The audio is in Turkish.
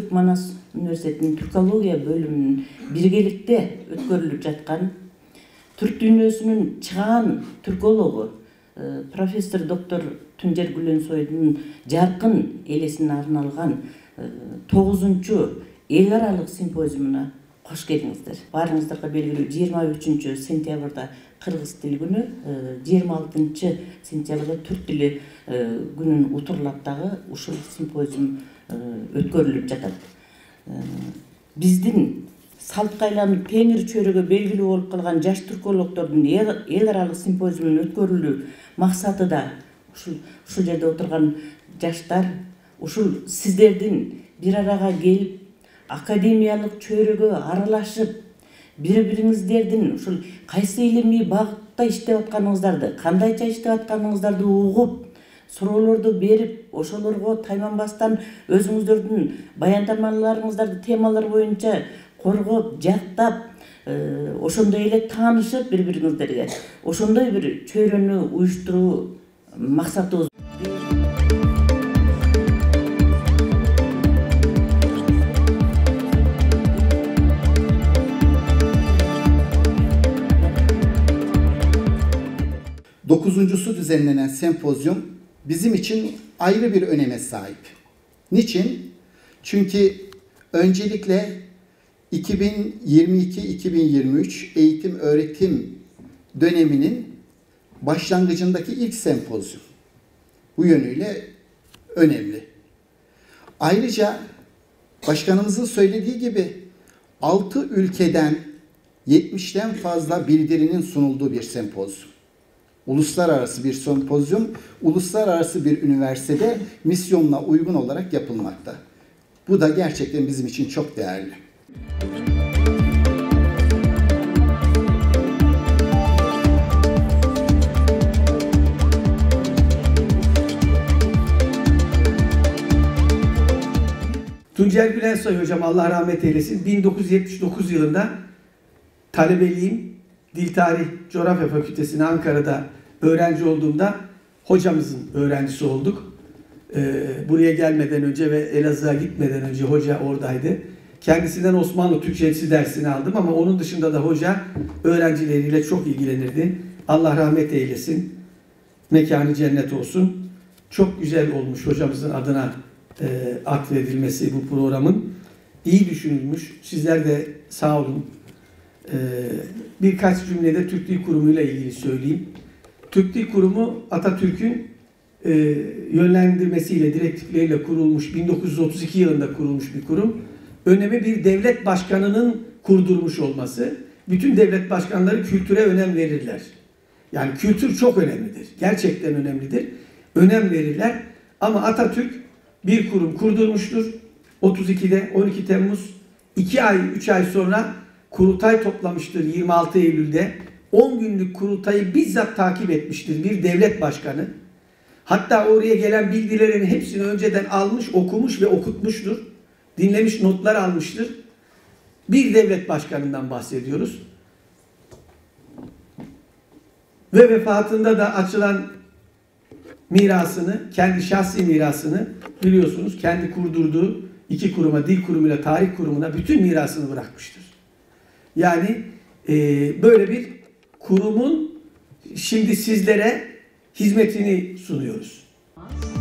Türk Manas Üniversitesi'nin Türkologiya bölümünün birgelikte ötkөрülüp жатқан Türk dünyasının çağan Türkologu Profesör Doktor Tuncer Gülensoy'un jarkın elesine arnalgan 9-cu el aralık simpoziumuna hoş geldinizler. Barыңыздарға белгілүү 23 сентябрда Кыргыз тили күнү, 26 сентябрда Түрк тили күнүн утурлап дагы ушул симпозиум өткөрүлүп жатат. Биздин салтка айланып теңир чөйрөгө белгилүү болуп калган жаш түркологдордун эл аралык симпозиумунун өткөрүлүү максаты да ушул жерде отурган жаштар, ушул сиздердин бир арага келип академиялык чөйрөгө аралашып, бири-бириңиздердин ушул кайсы илимий багытта иштеп атканыңыздарды, кандайча иштеп атканыңыздарды угуп, суроолорду берип, ошолорго тайманбастан өзүңүздөрдүн баяндамаларыңыздарды темалар боюнча коргоп, жактап, ошондой эле таанышып бири-бириңиздерге, ошондой бир чөйрөнү уюштуруу максатыбыз. Dokuzuncusu düzenlenen sempozyum bizim için ayrı bir öneme sahip. Niçin? Çünkü öncelikle 2022-2023 eğitim öğretim döneminin başlangıcındaki ilk sempozyum. Bu yönüyle önemli. Ayrıca başkanımızın söylediği gibi 6 ülkeden 70'ten fazla bildirinin sunulduğu bir sempozyum. Uluslararası bir sempozyum, uluslararası bir üniversitede misyonuna uygun olarak yapılmakta. Bu da gerçekten bizim için çok değerli. Tuncer Gülensoy hocam Allah rahmet eylesin 1979 yılında talebeliğim Dil Tarih Coğrafya Fakültesi'ne Ankara'da öğrenci olduğumda hocamızın öğrencisi olduk. Buraya gelmeden önce ve Elazığ'a gitmeden önce hoca oradaydı. Kendisinden Osmanlı Türkçesi dersini aldım ama onun dışında da hoca öğrencileriyle çok ilgilenirdi. Allah rahmet eylesin. Mekanı cennet olsun. Çok güzel olmuş hocamızın adına atfedilmesi bu programın. İyi düşünülmüş. Sizler de sağ olun. Birkaç cümlede Türk Dil Kurumu ile ilgili söyleyeyim. Türk Dil Kurumu Atatürk'ün yönlendirmesiyle, direktifleriyle kurulmuş, 1932 yılında kurulmuş bir kurum. Önemi bir devlet başkanının kurdurmuş olması. Bütün devlet başkanları kültüre önem verirler. Yani kültür çok önemlidir. Gerçekten önemlidir. Önem verirler. Ama Atatürk bir kurum kurdurmuştur. 32'de 12 Temmuz 2 ay 3 ay sonra kurultay toplamıştır 26 Eylül'de. 10 günlük kurultayı bizzat takip etmiştir bir devlet başkanı. Hatta oraya gelen bilgilerin hepsini önceden almış, okumuş ve okutmuştur. Dinlemiş, notlar almıştır. Bir devlet başkanından bahsediyoruz. Ve vefatında da açılan mirasını, kendi şahsi mirasını biliyorsunuz kendi kurdurduğu iki kuruma, Dil Kurumu ile Tarih Kurumu'na bütün mirasını bırakmıştır. Yani böyle bir kurumun şimdi sizlere hizmetini sunuyoruz.